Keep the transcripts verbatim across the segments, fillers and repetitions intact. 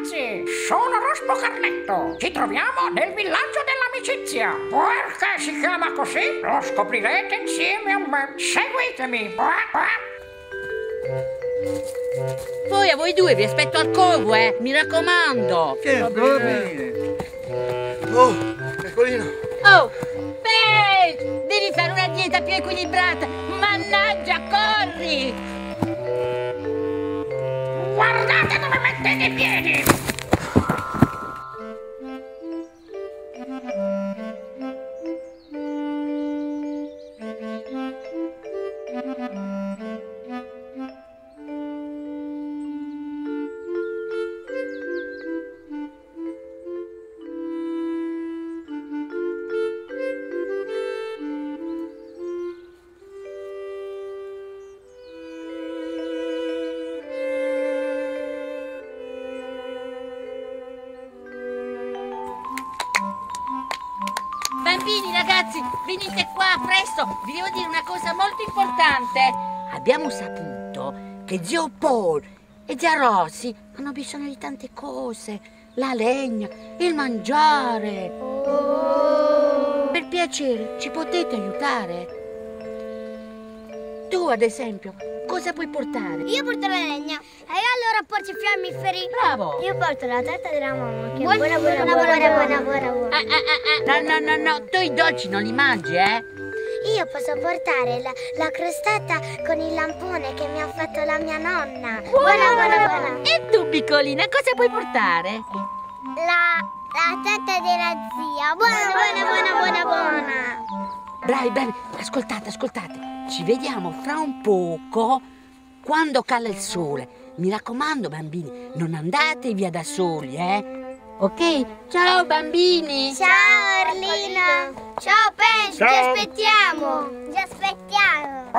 ragazzi, sono Rospo Carnetto. Ci troviamo nel villaggio dell'amicizia. Perché si chiama così? Lo scoprirete insieme a me. Seguitemi. Poi a voi due vi aspetto al covo, eh, mi raccomando. Certo, va bene. Oh, Ercolino. Oh, Paige, devi fare una dieta più equilibrata. Mannaggia, corri! Guardate dove mettete i piedi! Bambini, ragazzi, venite qua, presto! Vi devo dire una cosa molto importante. Abbiamo saputo che zio Paul e zia Rosy hanno bisogno di tante cose. La legna, il mangiare. Oh. Per piacere, ci potete aiutare? Tu, ad esempio, cosa puoi portare? Io porto la legna. E io allora porto i fiammiferi. Bravo! Io porto la torta della mamma. Che Buona, buona, buona, buona, buona, buona, buona, buona. Ah, ah, ah, ah. No, no, no, no, tu i dolci non li mangi, eh? Io posso portare la, la crostata con il lampone che mi ha fatto la mia nonna. Buona, buona, buona. E tu, piccolina, cosa puoi portare? La, la testa della zia. Buona, buona, buona, buona, buona. Bravi, bravi, ascoltate, ascoltate. Ci vediamo fra un poco quando cala il sole. Mi raccomando, bambini, non andate via da soli, eh? Ok? Ciao, bambini! Ciao, Orlino! Ciao, Paige! Ti aspettiamo! Ti aspettiamo!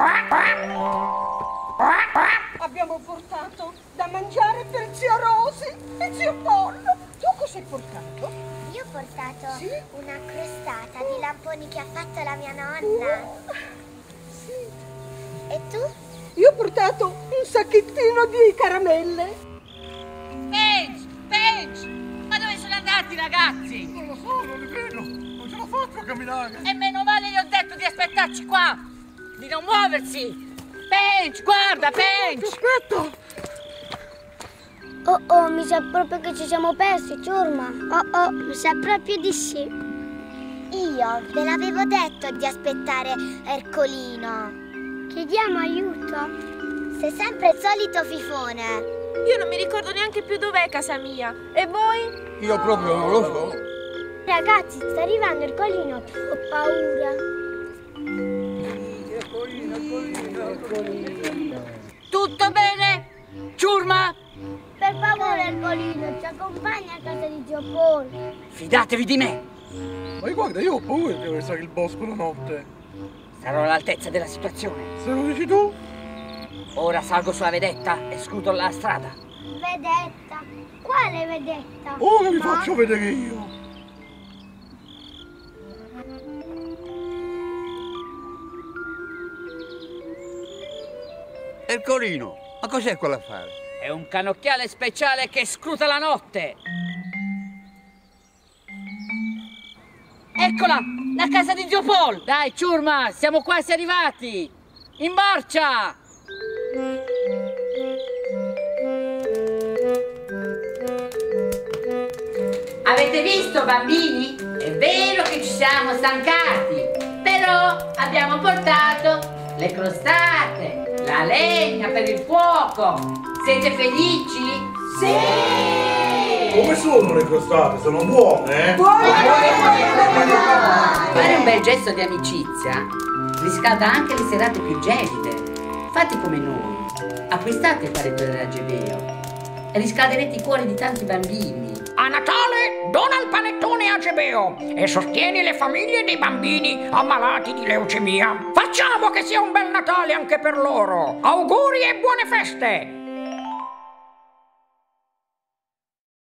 Abbiamo portato da mangiare per zia Rosy e zio Paul. Tu cosa hai portato? Io ho portato sì? una crostata di lamponi che ha fatto la mia nonna. Uh, sì. E tu? Io ho portato un sacchettino di caramelle. Paige! Paige! Ma dove sono andati, ragazzi? Non lo so, non li vedo. Non ce l'ho fatto a camminare. E meno male gli ho detto di aspettarci qua. Di non muoversi. Paige, guarda, Paige! Aspetta! Oh oh, mi sa proprio che ci siamo persi, ciurma. Oh oh, mi sa proprio di sì. Io ve l'avevo detto di aspettare Ercolino. Chiediamo aiuto. Sei sempre il solito fifone. Io non mi ricordo neanche più dov'è casa mia. E voi? Io proprio non lo so. Ragazzi, sta arrivando Ercolino. Ho paura. Ercolino, Ercolino, Ercolino. Tutto bene? Ciurma? Per favore, Ercolino, ci accompagna a casa di zio Paul. Fidatevi di me. Ma guarda, io ho paura di attraversare il bosco la notte. Sarò all'altezza della situazione. Se lo dici tu? Ora salgo sulla vedetta e scruto la strada. Vedetta? Quale vedetta? Ora vi faccio vedere io. Ercolino, ma cos'è quell'affare? È un cannocchiale speciale che scruta la notte. Eccola, la casa di zio Paul. Dai, ciurma, siamo quasi arrivati. In marcia! Avete visto, bambini? È vero che ci siamo stancati, però abbiamo portato le crostate, la legna per il fuoco. Siete felici? Sì! Come sono le crostate? Sono buone, eh? Fare un bel gesto di amicizia riscalda anche le serate più gelide. Fate come noi, acquistate il paletto dell'Agebeo e riscalderete i cuori di tanti bambini. A Natale dona il panettone Agebeo e sostieni le famiglie dei bambini ammalati di leucemia. Facciamo che sia un bel Natale anche per loro. Auguri e buone feste!